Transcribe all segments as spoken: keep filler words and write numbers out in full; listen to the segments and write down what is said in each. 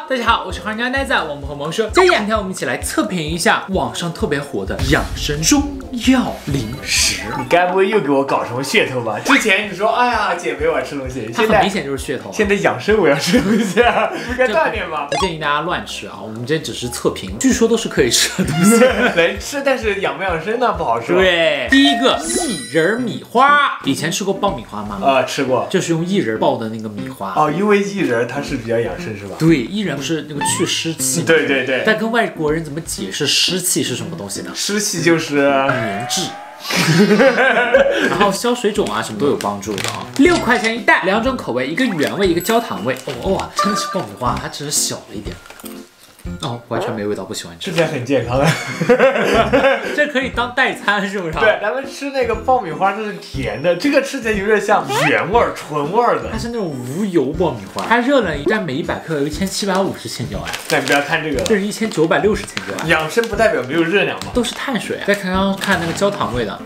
大家好，我是黄家呆仔，我们和萌说，今天我们一起来测评一下网上特别火的养生中药零食。 你该不会又给我搞什么噱头吧？之前你说哎呀减肥我要吃东西， 它很明显就是噱头。 现在养生我要吃东西啊，不该锻炼吗？ 不建议大家乱吃啊，我们这只是测评，据说都是可以吃的东西， 能吃，但是养不养生呢不好说。 对，第一个薏仁米花，以前吃过爆米花吗？ 啊、呃，吃过， 就是用薏仁爆的那个米花。 哦，因为薏仁它是比较养生是吧？ 对，薏仁不是那个去湿气吗？ 对对对。 但跟外国人怎么解释湿气是什么东西呢？ 湿气就是棉质。然后消水肿啊什么都有帮助的啊，六块钱一袋，两种口味，一个原味，一个焦糖味。哦哇，真的是爆米花，它只是小了一点。哦，完全没味道，不喜欢吃。 吃起来很健康啊， 这可以当代餐是不是？ 对，咱们吃那个爆米花，这是甜的，这个吃起来有点像原味儿、纯味儿的。 它是那种无油爆米花，它热量一旦每一百克有一千七百五十千焦哎。 但你不要看这个， 这是一千九百六十千焦哎。 养生不代表没有热量嘛， 都是碳水。再看刚刚看那个焦糖味的。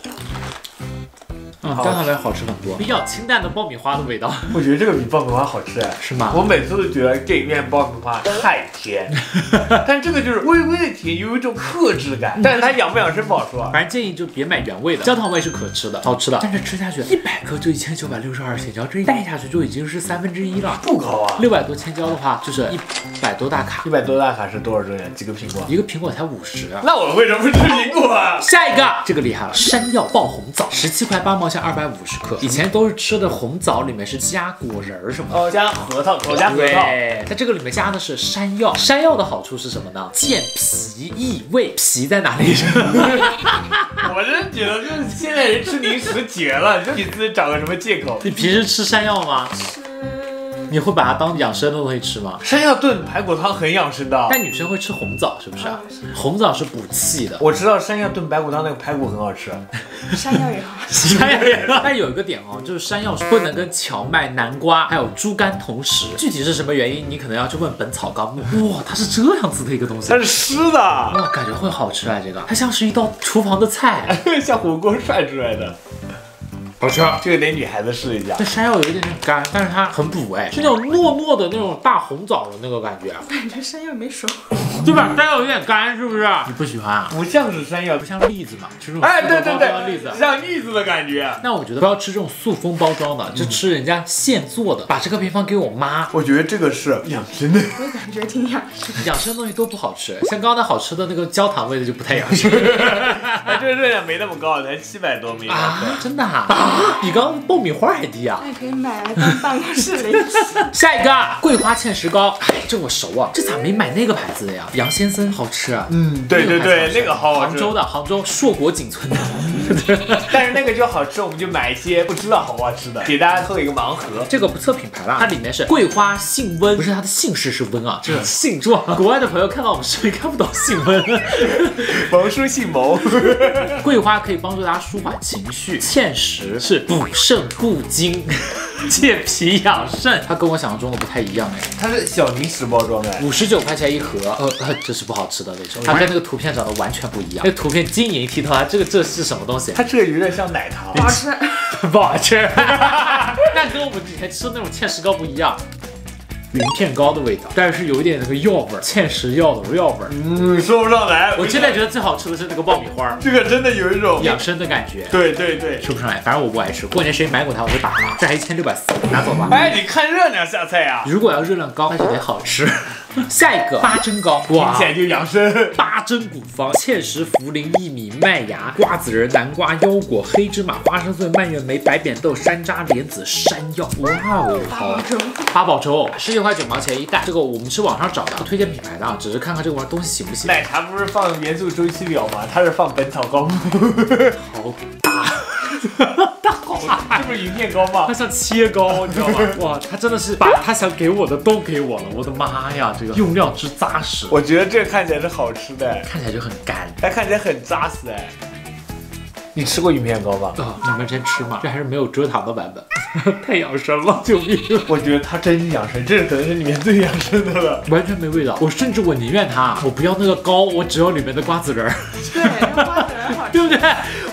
嗯，焦糖味好吃很多，比较清淡的爆米花的味道。 我觉得这个比爆米花好吃哎， 是吗？ 我每次都觉得这里面爆米花太甜，但这个就是微微的甜，有一种克制感。但是它养不养生不好说， 反正建议就别买原味的，焦糖味是可吃的，好吃的。但是吃下去一百克就一千九百六十二千焦，这一袋下去就已经是三分之一了， 不高啊。 六百多千焦的话，就是一百多大卡。 一百多大卡是多少热量？几个苹果？ 一个苹果才五十啊。 那我为什么不吃苹果啊？ 下一个，这个厉害了，山药爆红枣，十七块八毛钱，二百五十克。以前都是吃的红枣，里面是加果仁儿什么的， 哦，加核桃，我加核桃。 对，在这个里面加的是山药。山药的好处是什么呢？健脾益胃。脾在哪里？ 我真觉得就是现在人吃零食绝了，就你自己找个什么借口。 你平时吃山药吗？你会把它当养生的东西吃吗？ 山药炖排骨汤很养生的， 但女生会吃红枣是不是？红枣是补气的。 我知道山药炖排骨汤那个排骨很好吃， 山药也好， 山药也好。但有一个点哦，就是山药是不能跟荞麦、南瓜还有猪肝同食。具体是什么原因，你可能要去问《本草纲目》。哇，它是这样子的一个东西， 它是湿的， 哇，感觉会好吃啊！这个它像是一道厨房的菜， 像火锅涮出来的。好吃，这个得女孩子试一下。 这山药有一点点干，但是它很补哎，是那种糯糯的那种大红枣的那个感觉。 感觉山药没熟， 对吧？山药有点干，是不是？你不喜欢啊？ 不像是山药， 不像栗子嘛，吃这种哎，对对对，栗子像栗子的感觉。 那我觉得不要吃这种塑封包装的，就吃人家现做的。把这个配方给我妈， 我觉得这个是养生的。 我感觉挺养生。 养生的东西都不好吃，像刚才好吃的那个焦糖味的就不太养生。 它这个热量没那么高，才七百多米啊，真的啊？啊比刚刚爆米花还低啊！ 那可以买来当办公室零食。 下一个桂花芡实膏，哎，这我熟啊，这咋没买那个牌子的呀？杨先生好吃啊。 嗯，对对对，那个好好吃。 杭州的，杭州硕果仅存的。 但是那个就好吃，我们就买一些不知道好不好吃的，给大家凑一个盲盒。 这个不测品牌啦，它里面是桂花性温，不是它的姓氏是温啊，这是性状。国外的朋友看到我们视频看不懂性温。 萌叔姓谋。 桂花可以帮助大家舒缓情绪，芡实是补肾固精。健脾养肾，它跟我想象中的不太一样哎， 它是小零食包装的， 五十九块钱一盒，呃呃，这是不好吃的那种，它跟那个图片长得完全不一样，那图片晶莹剔透，它这个这是什么东西？ 它这个有点像奶糖， 不好吃， 不好吃，那跟我们以前吃的那种芡实膏不一样。云片糕的味道，但是有一点那个药味儿，芡实药的药味儿， 嗯，说不上来。 我现在觉得最好吃的是那个爆米花， 这个真的有一种养生的感觉。 对对对， 说不上来，反正我不爱吃。过年谁买过它，我会打他。这还一千六百四，拿走吧。 哎，你看热量下菜呀、啊。 如果要热量高，那就得好吃。下一个八珍糕，哇， 明显就养生。 八珍古方：芡实、茯苓、薏米、麦芽、瓜子仁、南瓜、腰果、黑芝麻、花生碎、蔓越莓、白扁豆、山楂、莲子、山药。哇哦，好，八宝粥，十九块九毛钱一袋。这个我们是网上找的，不推荐品牌的啊，只是看看这个玩意东西行不行。 奶茶不是放元素周期表吗？它是放本草纲目。 好大。它好大， 这不是云片糕吗？ 它像切糕，你知道吗？哇，它真的是把它想给我的都给我了，我的妈呀，这个用料之扎实。 我觉得这个看起来是好吃的， 看起来就很干， 它看起来很扎实哎。你吃过云片糕吗？ 啊、哦，你们真吃吗？这还是没有蔗糖的版本，太养生了，救命！ 我觉得它真养生，这可能是里面最养生的了， 完全没味道。我甚至我宁愿它，我不要那个糕，我只要里面的瓜子仁儿。 对，瓜子仁好吃， 对不对？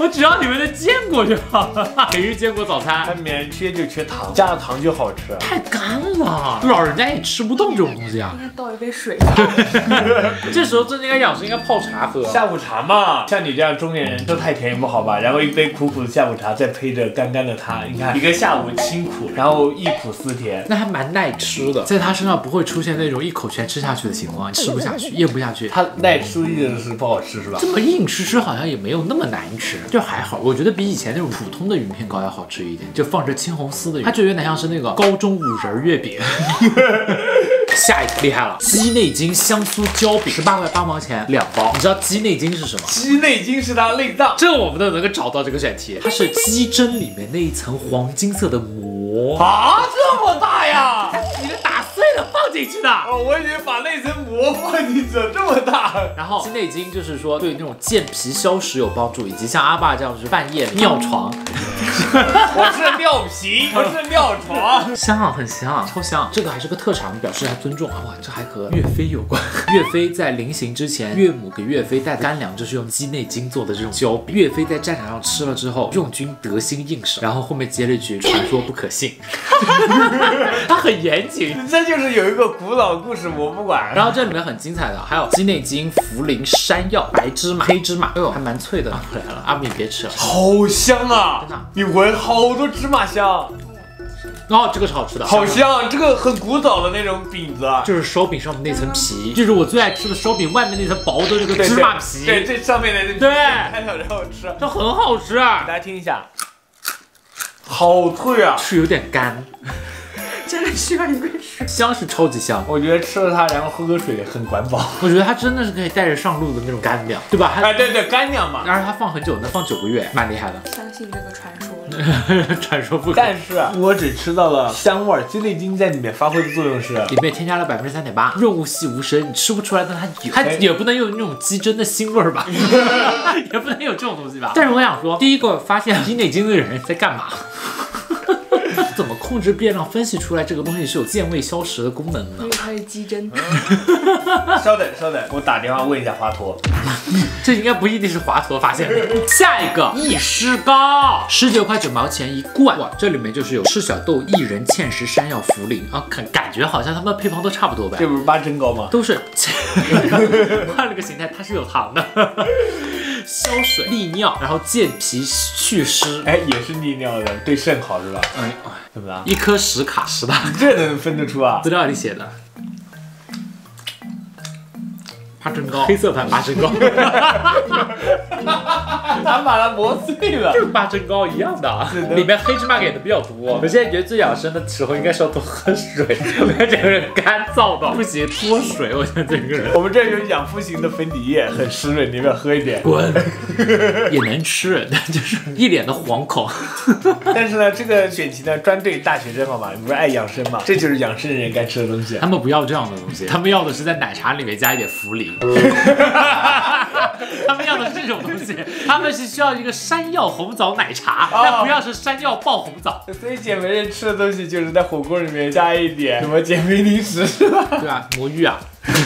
我只要你们的坚果就好了。每日坚果早餐， 它里面缺就缺糖，加了糖就好吃。 太干了，老人家也吃不动这种东西啊。 应该倒一杯水。 这时候真的应该养生，应该泡茶喝。 下午茶嘛，像你这样中年人吃太甜也不好吧？然后一杯苦苦的下午茶，再配着干干的汤，你看一个下午清苦，然后一苦思甜， 那还蛮耐吃的，在他身上不会出现那种一口全吃下去的情况，吃不下去，咽不下去。 它耐吃意思是不好吃是吧？ 这么硬吃吃好像也没有那么难吃，就还好。我觉得比以前那种普通的云片糕要好吃一点，就放着青红丝的，它就有点像是那个高中五仁月饼。下一个厉害了，鸡内金香酥焦饼，十八块八毛钱两包。你知道鸡内金是什么？ 鸡内金是它内脏， 这我们都能够找到这个选题，它是鸡胗里面那一层黄金色的膜啊，这么大呀！ 你是打碎了放进去的。 哦，我以为把那层膜放进去了，这么大。 然后鸡内金就是说对那种健脾消食有帮助，以及像阿爸这样就是半夜尿床。 我是尿皮，不是尿床。 香，很香，超香。这个还是个特产，表示他尊重啊。哇，这还和岳飞有关。岳飞在临行之前，岳母给岳飞带的干粮就是用鸡内金做的这种焦饼。岳飞在战场上吃了之后，用军得心应手。然后后面接了一句传说不可信。他很严谨， 这就是有一个古老故事，我不管。 然后这里面很精彩的还有鸡内金、茯苓、山药、白芝麻、黑芝麻，哎呦还蛮脆的。拿回来了，阿米别吃了， 好香啊！ 真的， 你闻好多芝麻香。 哦，这个是好吃的， 好香，这个很古早的那种饼子啊， 就是手饼上面那层皮，就是我最爱吃的手饼外面那层薄的那个芝麻皮， 对，这上面的那对， 开了然后吃， 这很好吃啊！ 大家听一下，好脆啊， 是有点干， 真的需要一杯水。 香是超级香， 我觉得吃了它，然后喝个水很管饱。 我觉得它真的是可以带着上路的那种干粮，对吧？ 哎，对对，干粮嘛， 然后它放很久，能放九个月，蛮厉害的。 相信这个传说了。 传说不可。 但是我只吃到了香味儿，鸡内金在里面发挥的作用是， 里面添加了百分之三点八，润物细无声，你吃不出来，但它有，它也不能有那种鸡胗的腥味儿吧，也不能有这种东西吧。但是我想说，第一个发现鸡内金的人在干嘛？怎么控制变量分析出来这个东西是有健胃消食的功能呢？ 因为它是鸡胗。 稍等稍等，我打电话问一下华佗。 这应该不一定是华佗发现的。下一个益湿膏，十九块九毛钱一罐，哇，这里面就是有赤小豆、薏仁、芡实、山药、茯苓啊，感感觉好像它们的配方都差不多呗。 这不是八珍糕吗？ 都是换了个形态，它是有糖的。消水利尿，然后健脾祛湿， 哎，也是利尿的，对肾好是吧？ 哎， 怎么了？ 一颗十卡是吧？ 这能分得出啊？ 资料里写的。八珍糕，黑色版八珍糕， 他把它磨碎了， 跟八珍糕一样的，里面黑芝麻给的比较多。我现在觉得最养生的时候应该是要多喝水，不然整个人干燥到不行，脱水。我现在整个人， 我们这有养肤型的粉底液，很湿润，你要不要喝一点？ 滚，也能吃，但就是一脸的惶恐。 但是呢，这个选题呢专对大学生好吗？你不是爱养生吗？这就是养生人该吃的东西。 他们不要这样的东西，他们要的是在奶茶里面加一点茯苓。他们要的是这种东西，他们是需要一个山药红枣奶茶， 哦、 但不要是山药爆红枣。 所以减肥人吃的东西就是在火锅里面加一点什么减肥零食是吧？ 对啊，魔芋啊。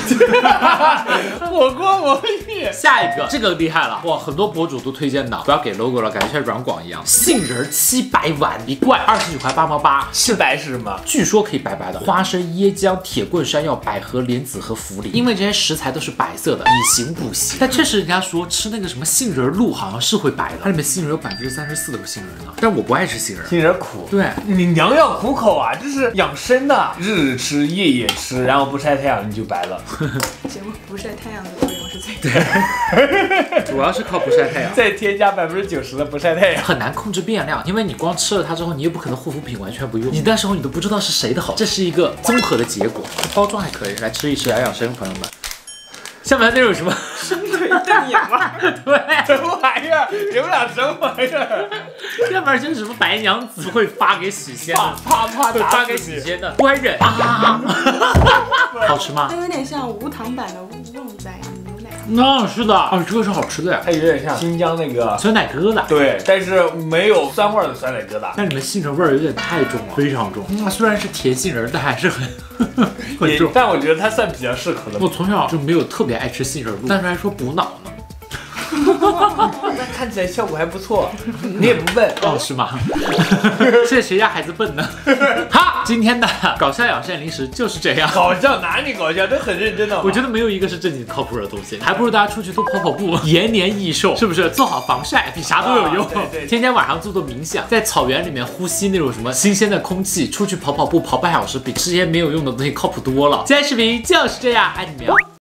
火锅魔芋， 下一个这个厉害了哇！很多博主都推荐的，不要给 logo 了，感觉像软广一样。杏仁七白丸一罐，二十九块八毛八。 七白是什么？ 据说可以白白的。花生、椰浆、铁棍、山药、百合、莲子和茯苓，因为这些食材都是白色的，以形补形。但确实人家说吃那个什么杏仁露好像是会白的，它里面杏仁有百分之三十四都是杏仁的，但我不爱吃杏仁。 杏仁苦， 对， 你娘要苦口啊，这是养生的，日日吃夜夜吃，然后不晒太阳你就白了。 结果不晒太阳的作用是最大的， 主要是靠不晒太阳， 再添加百分之九十的不晒太阳， 很难控制变量，因为你光吃了它之后，你又不可能护肤品完全不用，你那时候你都不知道是谁的好，这是一个综合的结果。包装还可以，来吃一吃养养生，朋友们。下面那种什么生腿瞪眼吗？ 对， 什么玩意儿？你们俩什么玩意儿？ 要不然就是什么白娘子会发给许仙的， 啪啪会发给许仙的，不还忍啊？好吃吗？ 它有点像无糖版的旺仔牛奶。 那是的，哦，这个是好吃的呀， 它有点像新疆那个酸奶疙瘩。 对，但是没有酸味的酸奶疙瘩。 但里面杏仁味儿有点太重了，非常重。嗯，虽然是甜杏仁，但还是很很重。 但我觉得它算比较适合的。 我从小就没有特别爱吃杏仁露，但是还说补脑呢。 那看起来效果还不错，你也不笨哦，是吗？现在谁家孩子笨呢？哈，今天的搞笑养生零食就是这样。 搞笑哪里搞笑？这很认真的。 我觉得没有一个是正经靠谱的东西，还不如大家出去多跑跑步，延年益寿，是不是？做好防晒比啥都有用。啊、 对对， 天天晚上做做冥想，在草原里面呼吸那种什么新鲜的空气，出去跑跑步跑半小时，比吃些没有用的东西靠谱多了。今天视频就是这样，爱你们哟。